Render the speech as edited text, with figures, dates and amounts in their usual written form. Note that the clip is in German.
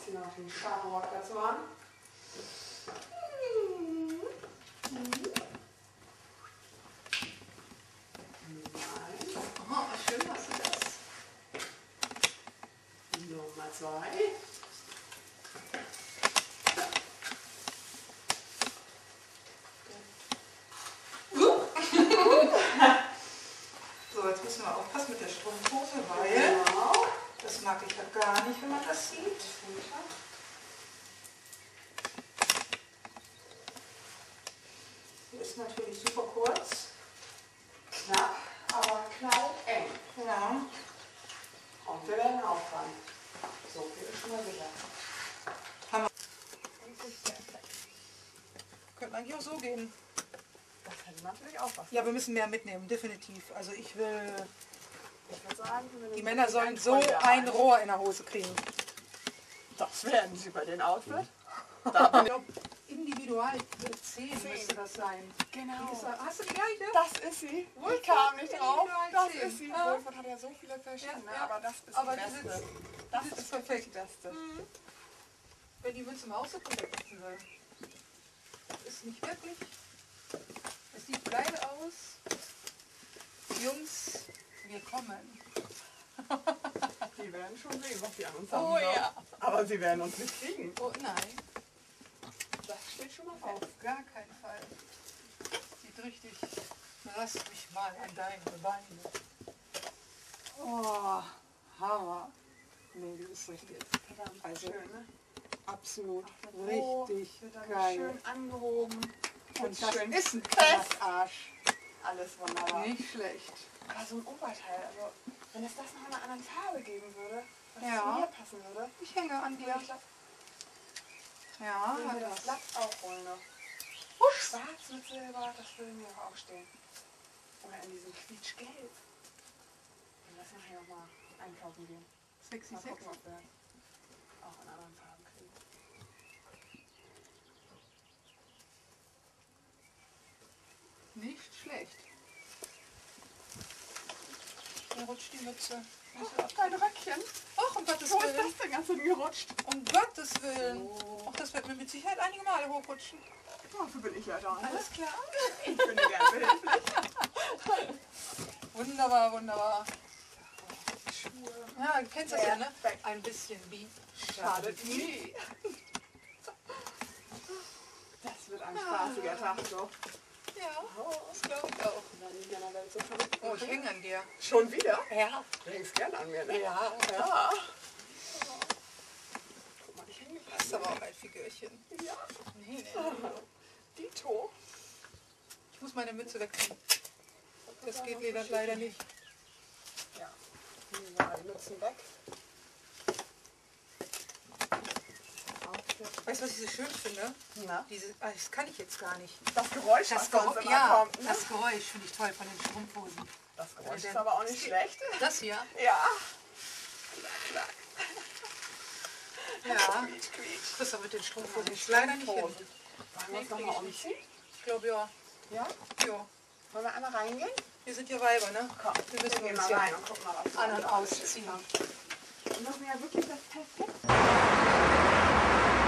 ziehen wir noch den Startrock dazu an. Oh, schön hast du das. Nummer 2. So, jetzt müssen wir aufpassen mit der Strumpfhose, weil Genau. das mag ich ja gar nicht, wenn man das sieht. Die ist natürlich super kurz. Knapp, aber knalleng. Ja. Und wir werden auffangen. So viel ist schon mal sicher. Könnte eigentlich auch so gehen. Das hätte natürlich auch was. Ja, wir müssen mehr mitnehmen, definitiv. Also ich will, Ich würde sagen, die Männer sollen so ein Rohr in der Hose kriegen. Das werden sie bei den Outfit. Ich glaube, individual 10 müsste das sein. Genau. Hast du die gleiche? Das ist sie. Ich kam nicht drauf. Das ist sie. Ja. Wohlfahrt hat ja so viele verschiedene, Ja, ja. aber das ist Aber die die beste. sitzt- Das die sitzt ist perfekt. die beste. Wenn die Mütze mal auch so perfekt sitzen soll. Das ist nicht wirklich. Es sieht geil aus. Jungs, wir kommen. Die werden schon sehen, was die an uns haben. Oh ja. Aber sie werden uns nicht kriegen. Oh nein, Das steht schon mal fest. auf gar keinen Fall. Sieht richtig. Lass mich mal an deine Beine. Oh, Hammer. Nee, die ist richtig. Verdammt Also, schön, ne? absolut So, richtig wird dann geil. schön angehoben. Und das schön ist ein fest. Arsch. Alles wunderbar. Nicht schlecht. Aber so ein Oberteil, also wenn es das noch in einer anderen Farbe geben würde, was Ja. zu mir passen würde, Ich hänge an dir. ich glaube, Ja, würden wir hat das was. Lack auch holen noch. Schwarz mit Silber, das würde mir auch stehen. Oder in diesem Quietschgelb. Wir lassen nachher nochmal einkaufen gehen. Sexy, Mal sexy. gucken, ob wir auch in anderen Farben kriegen. Nicht schlecht. Da rutscht die Mütze. Dein Röckchen. Ach, um Gottes Wo ist Willen. das denn ganz schön gerutscht? Um Gottes Willen. So. Ach, das wird mir mit Sicherheit einige Male hochrutschen. Dafür bin ich ja da. Ne? Alles klar. Ich bin dir gerne behilflich. Wunderbar, wunderbar. Schuhe. Ja, du kennst das ja, ne? Perfekt. Ein bisschen wie Schadet nie. Das wird ein spaßiger Tag so. Ja, das glaube ich auch. Oh, ich hänge an dir. Schon wieder? Ja. Du hängst gern an mir, ne? Ja. Ja. Guck mal, ich hänge nicht Das ist aber auch ein Figürchen. Ja. Nee, nee. Dito. Ich muss meine Mütze wechseln. Das geht leider nicht. Ja. Nehmen wir mal die Mützen weg. Weißt du, was ich so schön finde? Na? Das kann ich jetzt gar nicht. Das Geräusch, was bei uns immer kommt. Ne? Das Geräusch finde ich toll von den Strumpfhosen. Das Geräusch ist aber auch nicht schlecht. Das hier? Ja. Klack, Ja. quietsch, quietsch. Das aber mit den Strumpfhosen ist leider nicht hin. Wollen wir uns nochmal umziehen? Ich glaube ja. Ja? Ja. Wollen wir einmal reingehen? Wir sind ja Weiber, ne? Komm, Wir müssen gehen uns mal ja rein und gucken mal, was wir an- und alles ausziehen. haben. Und das wäre ja wirklich das perfekte.